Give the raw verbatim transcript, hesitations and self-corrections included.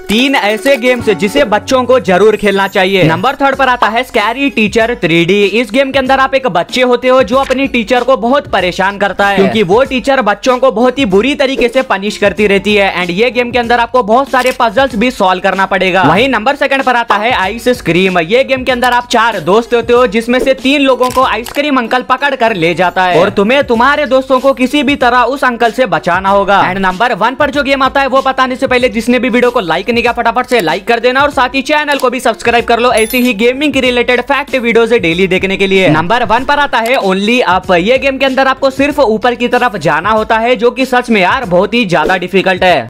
तीन ऐसे गेम्स जिसे बच्चों को जरूर खेलना चाहिए। नंबर थर्ड पर आता है स्कैरी टीचर थ्री डी। इस गेम के अंदर आप एक बच्चे होते हो जो अपनी टीचर को बहुत परेशान करता है, क्योंकि वो टीचर बच्चों को बहुत ही बुरी तरीके से पनिश करती रहती है। एंड ये गेम के अंदर आपको बहुत सारे पजल्स भी सॉल्व करना पड़ेगा। वहीं नंबर सेकंड पर आता है आइसक्रीम। ये गेम के अंदर आप चार दोस्त होते हो, जिसमें से तीन लोगों को आइसक्रीम अंकल पकड़ कर ले जाता है और तुम्हें तुम्हारे दोस्तों को किसी भी तरह उस अंकल से बचाना होगा। एंड नंबर वन पर जो गेम आता है वो बताने से पहले जिसने भी वीडियो को लाइक नहीं किया फटाफट से लाइक कर देना और साथ ही चैनल को भी सब्सक्राइब कर लो ऐसी ही गेमिंग की रिलेटेड फैक्ट वीडियोस डेली देखने के लिए। नंबर वन पर आता है ओनली अप। ये गेम के अंदर आपको सिर्फ ऊपर की तरफ जाना होता है, जो कि सच में यार बहुत ही ज्यादा डिफिकल्ट है।